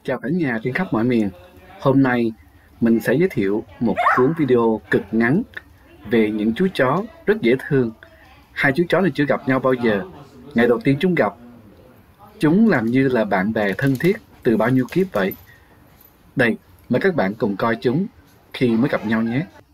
Chào cả nhà trên khắp mọi miền. Hôm nay mình sẽ giới thiệu một cuốn video cực ngắn về những chú chó rất dễ thương. Hai chú chó này chưa gặp nhau bao giờ. Ngày đầu tiên chúng gặp, chúng làm như là bạn bè thân thiết từ bao nhiêu kiếp vậy. Đây, mời các bạn cùng coi chúng khi mới gặp nhau nhé.